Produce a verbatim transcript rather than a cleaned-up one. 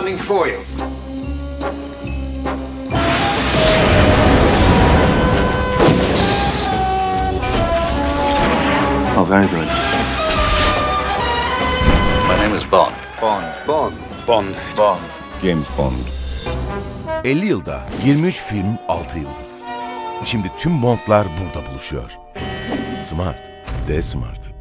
coming for you. Oh, very good. My name is Bond. Bond. Bond. Bond. Bond. James Bond. elli yılda yirmi üç film, altı yıldız. Şimdi tüm Bond'lar burada buluşuyor. Smart. De Smart.